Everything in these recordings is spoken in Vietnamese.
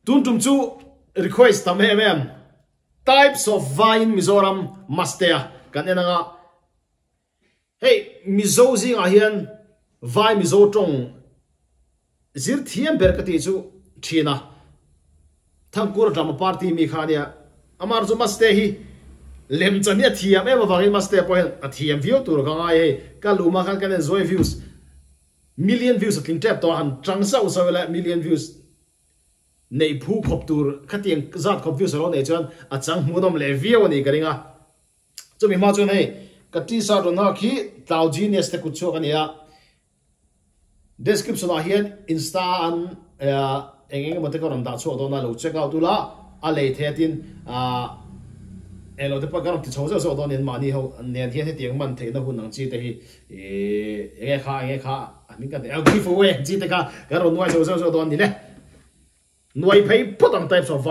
Tuntum chu request tam em types of vine Mizoram Mastea kan enanga hey Mizo zing a hian vai Mizo tong zir thiam berkati chu thina thangkur drama party mi khania amar chu Mastea hi lem chania thiam em awang Mastea po a thiam view tur ka ngai he kaluma khan kan enjoy views million views atling tap to han trangsa usawela million views nei phu khop tur khatiang zat khop views ro nei chan a chang hmunom le view ni karinga chumi ma chun hei ka ti sa ro na khi tau genius te kucho kania description a hian insta an engeng mate ko ram da chu do na lo check out la a le the tin elo te pa garam ti chho so do nen mani ho nen hian he tiang man the na hun nang chi te hi e kha ani ka de giveaway chi te ka garo noi so do ni le noi phei potang types of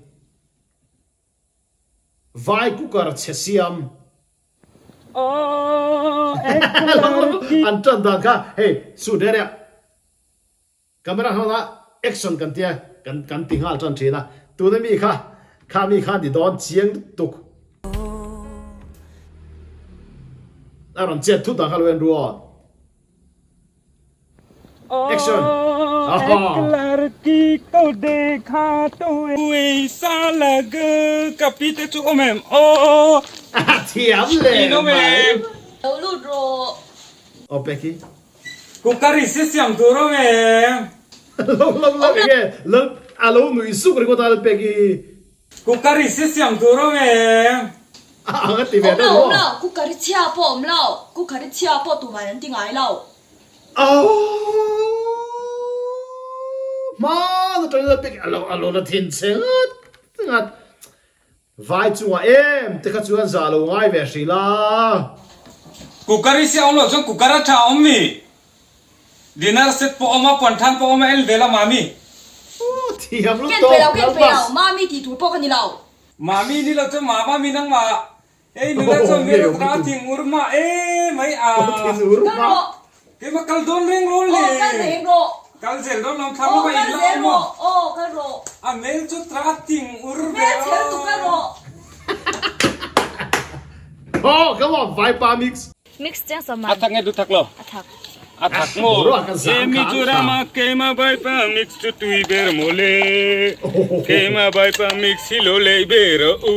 vai cooker chesiam antan dan ka hey su dere camera hona action kan tia kan tingal chan thina tu na mi kha di don chiang tuk aron chet thu da halwen ruo action लड़की को देखा तो ऐसा लगे कपीते चुको मैम ओ thiam le ino मैम lu ro o peki कुकरी से सियाम दूरो मैम lo ke lo alo nu isu ko dal peki कुकरी से सियाम दूरो मैम ga ti ve da lo lo ku ka ri chia po om lo ku ka ri chia po tu mai ting ai lo ma no to le peki alo na thin chengat vai chuwa em te kha chuan za lo ngai ve sila कुकरी से हम लोग जो कुकरा था अम्मी dinner set पो अमा पंठान पो अमा एल वेला मामी thiam lu ken to pe lo ma mi ti tu po ka ni lo मामी ni lo तो मामा mi nang ma ए नुला जो मेरो ता थिंग उरमा ए mai a ka ro ke ma kal don ring rol o le ka re ro kal zel don nam o thamu ba ka ila re ro mo o ka ro a mel jo tra ting urbe me che tu ka ro oh come on vai pa mix mix chang sama athak nge du thak lo athak athak mo e Mizoram kema bai pa mix tu tui ber mole kema bai pa mix lo le ber u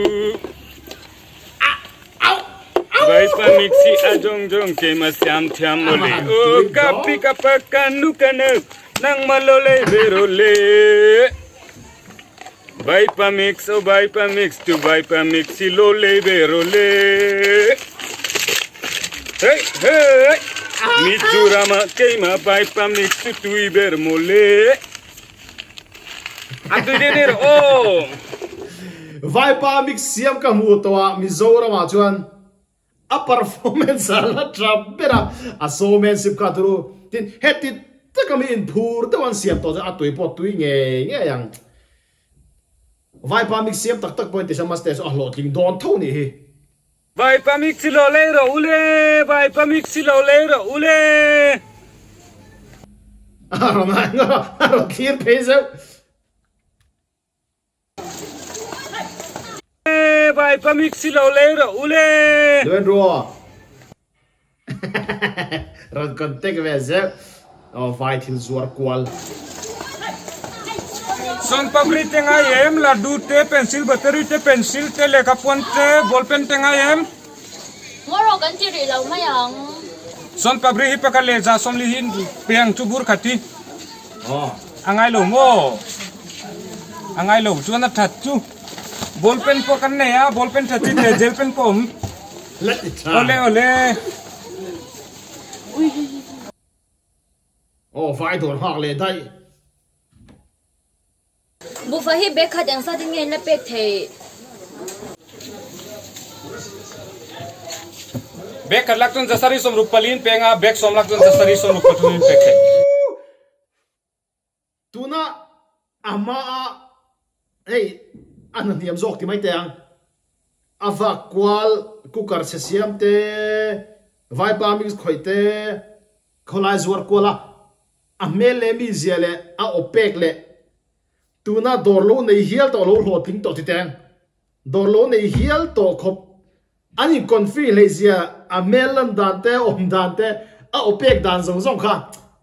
bai pa mixi ajong jong kema syam thiam mole o kapi kapakanu kana nang malole berole bai pa mix o bai pa mix tu bai pa mixi lo le berole hey hey Mizoram kema bai pa mix tu tui ber mole atu de o vai pa mix siam ka mu to Mizoram a chuan a performance ala trap bera a showmanship ka turu tin heti takami in phur te wan siam to a tui pot tui nge yang vai pa mix siam tak point te samas te so lo tling don tho ni hi vai pa mix lo le ro ule vai pa mix lo le ro ule aro clear phaser vai pa mix lo le ro ule Doen ro ron contek ve ze o vai thil zuar kwal son papri tenga em la du te pencil battery te pencil te lekha pon te ball pen tenga em ngoro kan ti ri lo ma yang son papri hi pakale ja som li hin piang chu bur khati oh angai lo mo angai lo chu na that chu ball pen po kan ne ya ball pen thati te gel pen pom let it ole ole oh vai don hak le dai bu fa hi be kha dang sa ding ngen na pek the bek kalak tun jasari som rupalin penga bek som lak tun jasari som rupatun pek the tuna ama hey anan diam zok ti mai tang ava kwal cooker se siam te vai pa mix khoite kholai zuar kola a mele mi ziale a opek le tuna dorlo nei hial to lo ho ting to ti teng dorlo nei hial to khop ani konfi lesia a melan dante om dante a opek dan zong zong kha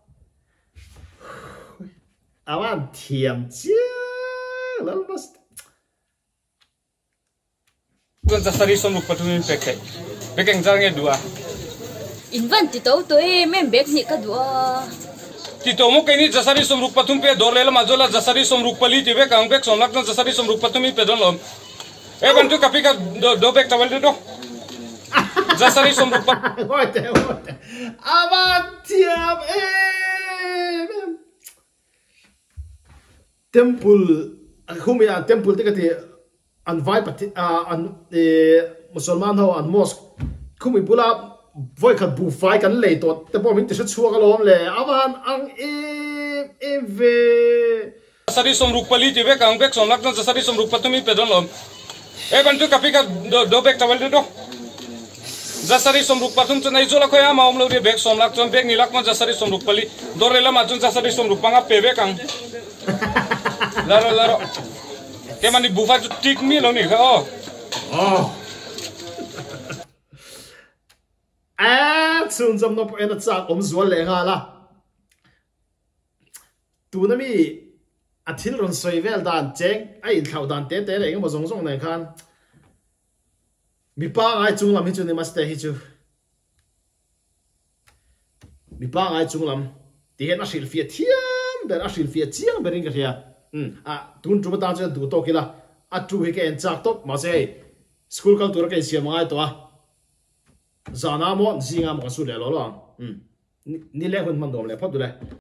awan thiam chia lal mas tuan zasari som ruk patumin pekek pekeng jange dua invan ti to to e mem bek ni ka dua Tito mo kini jasari som ruk patum pe dorlela majola jasari som ruk pali tibe kang bek som lakna jasari som ruk patumi pe don lom e bantu kapika do bek tawal do jasari som ruk pat oite awan thiam temple humia temple tikati an vai pati an musulman ho an mosque khumi bula voi khat bu fai kan le to te bo min te chu ga lom le awan ang ve jasari som ruk pali tibe kang bek som lakna jasari som ruk patumi pe don lom e bantu kapika do bek tawal do jasari som ruk patum chunai jola khoya ma omlo re bek som lak chon bek ni lakma jasari som ruk pali dorela ma chun jasari som ruk panga pe bek kang laro ke mani bufa chu tik mi lo ni kha chun jam no en chak om zual le nga la tu na mi athil ron soi vel dan cheng ai thau dan te te le ngo zong zong nei khan mi pa ai chung lam hi chu ni Mastea hi chu mi pa ai chung lam ti hen a shil fia thiam ben a shil fia chiang berin ka hia tun tru ta chen du to kila a tru hi ke en chak top ma se school kal tur ke siam ngai to a zana mo zinga mo su le lo lo ni le hun man dom le phat du le